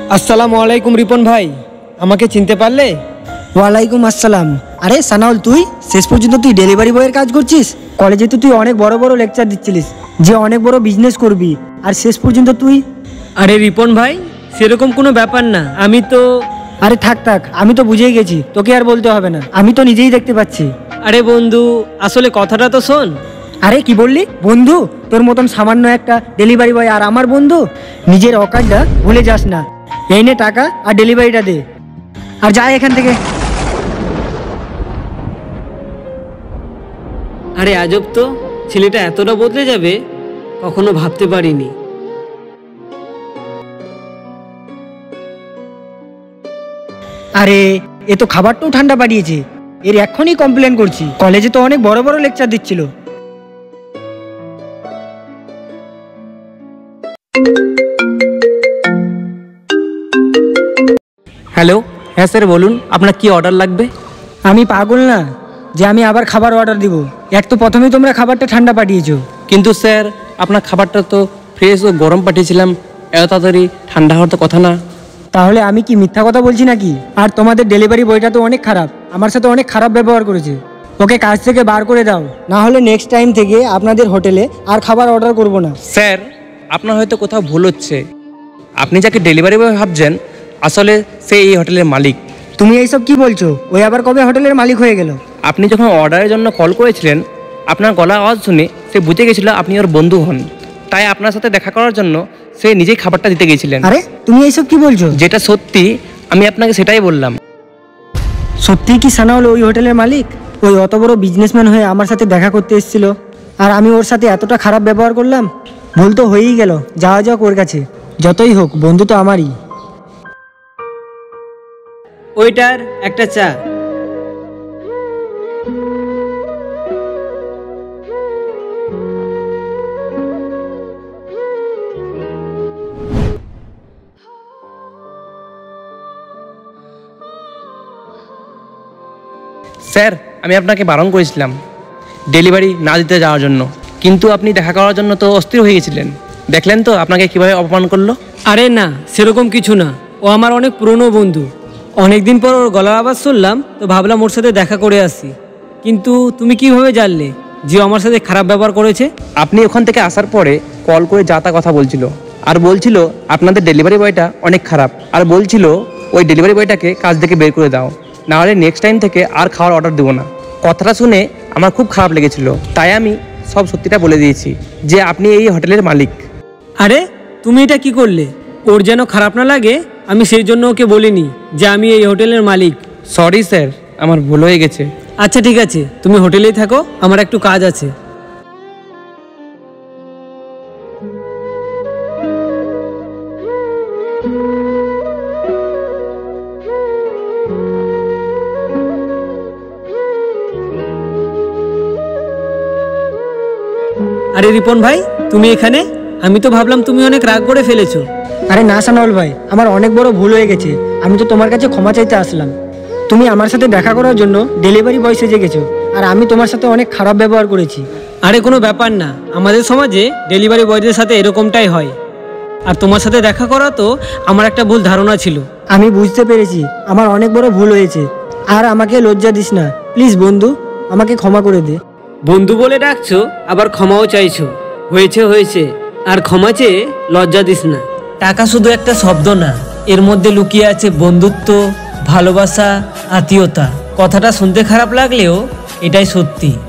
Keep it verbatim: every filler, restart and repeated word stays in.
আসসালামু আলাইকুম রিপন ভাই, আমাকে চিনতে পারলে? ওয়ালাইকুম আসসালাম। আরে সানাউল, তুই শেষ পর্যন্ত তুই ডেলিভারি বয়ের কাজ করছিস? কলেজে তো তুই অনেক বড় বড় লেকচার দিচ্ছিলিস যে অনেক বড় বিজনেস করবি, আর শেষ পর্যন্ত তুই। আরে রিপন ভাই, সেরকম কোনো ব্যাপার না। আমি তো আরে থাক থাক, আমি তো বুঝেই গেছি, তোকে আর বলতে হবে না, আমি তো নিজেই দেখতে পাচ্ছি। আরে বন্ধু, আসলে কথাটা তো শোন। আরে কি বললি বন্ধু? তোর মতন সামান্য একটা ডেলিভারি বয় আর আমার বন্ধু? নিজের অকাজটা ভুলে যাস না। এই নে টাকা আর ডেলিভারিটা দে, আর যা এখান থেকে। আরে আজব তো, ছেলেটা এতটা বদলে যাবে কখনো ভাবতে পারিনি। আরে এ তো খাবারটাও ঠান্ডা বাড়িয়েছে, এর এখনই কমপ্লেন করছি। কলেজে তো অনেক বড় বড় লেকচার দিচ্ছিল। হ্যালো, হ্যাঁ স্যার বলুন, আপনার কি অর্ডার লাগবে? আমি পাগল না যে আমি আবার খাবার অর্ডার দিব। এক তো প্রথমেই তোমরা খাবারটা ঠান্ডা পাঠিয়েছো। কিন্তু স্যার, আপনার খাবারটা তো ফ্রেশ ও গরম পাঠিয়েছিলাম, এত তাড়াতাড়ি ঠান্ডা হওয়ার তো কথা না। তাহলে আমি কি মিথ্যা কথা বলছি নাকি? আর তোমাদের ডেলিভারি বয়টা তো অনেক খারাপ, আমার সাথে অনেক খারাপ ব্যবহার করেছে। ওকে কাজ থেকে বার করে দাও, না হলে নেক্সট টাইম থেকে আপনাদের হোটেলে আর খাবার অর্ডার করব না। স্যার, আপনার হয়তো কোথাও ভুল হচ্ছে। আপনি যাকে ডেলিভারি বয় ভাবছেন, আসলে সে এই হোটেলের মালিক। তুমি এইসব কি বলছো? ওই আবার কবে হোটেলের মালিক হয়ে গেল? আপনি যখন অর্ডারের জন্য কল করেছিলেন, আপনার গলা আওয়াজ শুনে সে বুঝে গেছিল আপনি ওর বন্ধু হন, তাই আপনার সাথে দেখা করার জন্য সে নিজেই খাবারটা দিতে গেছিলেন। আরে তুমি এইসব কি বলছো? যেটা সত্যি আমি আপনাকে সেটাই বললাম। সত্যি কি সানাউল ওই হোটেলের মালিক? ওই অত বড় বিজনেসম্যান হয়ে আমার সাথে দেখা করতে এসেছিল, আর আমি ওর সাথে এতটা খারাপ ব্যবহার করলাম? ভুল তো হয়েই গেল, যাওয়া যাক ওর কাছে। যতই হোক বন্ধু তো আমারই। ওইটার একটা চা। স্যার, আমি আপনাকে বারণ করেছিলাম ডেলিভারি না দিতে যাওয়ার জন্য, কিন্তু আপনি দেখা করার জন্য তো অস্থির হয়ে গেছিলেন। দেখলেন তো আপনাকে কিভাবে অপমান করলো। আরে না, সেরকম কিছু না। ও আমার অনেক পুরনো বন্ধু। অনেকদিন পর ওর গলার আওয়াজ শুনলাম, তো ভাবলাম ওর সাথে দেখা করে আসি। কিন্তু তুমি কিভাবে জানলে যে ও আমার সাথে খারাপ ব্যবহার করেছে? আপনি ওখান থেকে আসার পরে কল করে যা তা কথা বলছিল, আর বলছিল আপনাদের ডেলিভারি বয়টা অনেক খারাপ, আর বলছিল ওই ডেলিভারি বয়টাকে কাজ থেকে বের করে দাও, না হলে নেক্সট টাইম থেকে আর খাওয়ার অর্ডার দেবো না। কথাটা শুনে আমার খুব খারাপ লেগেছিল, তাই আমি সব সত্যিটা বলে দিয়েছি যে আপনি এই হোটেলের মালিক। আরে তুমি এটা কি করলে? ওর যেন খারাপ না লাগে, আমি সেই জন্য ওকে বলিনি যে আমি এই হোটেলের মালিক। সরি স্যার, আমার ভুল হয়ে গেছে। আচ্ছা ঠিক আছে, তুমি হোটেলেই থাকো, আমার একটু কাজ আছে। আরে রিপন ভাই, তুমি এখানে? আমি তো ভাবলাম তুমি অনেক রাগ করে ফেলেছো। আরে না সানাউল ভাই, আমার অনেক বড় ভুল হয়ে গেছে, আমি তো তোমার কাছে ক্ষমা চাইতে আসলাম। তুমি আমার সাথে দেখা করার জন্য ডেলিভারি বয় সেজে গেছো, আর আমি তোমার সাথে অনেক খারাপ ব্যবহার করেছি। আরে কোনো ব্যাপার না, আমাদের সমাজে ডেলিভারি বয়দের সাথে এরকমটাই হয়। আর তোমার সাথে দেখা করা তো আমার একটা ভুল ধারণা ছিল। আমি বুঝতে পেরেছি আমার অনেক বড় ভুল হয়েছে, আর আমাকে লজ্জা দিস না প্লিজ বন্ধু, আমাকে ক্ষমা করে দে। বন্ধু বলে ডাকছো, আবার ক্ষমাও চাইছো। হয়েছে হয়েছে, আর ক্ষমা চেয়ে লজ্জা দিস না। টাকা শুধু একটা শব্দ না, এর মধ্যে লুকিয়ে আছে বন্ধুত্ব, ভালোবাসা, আত্মীয়তা। কথাটা শুনতে খারাপ লাগলেও এটাই সত্যি।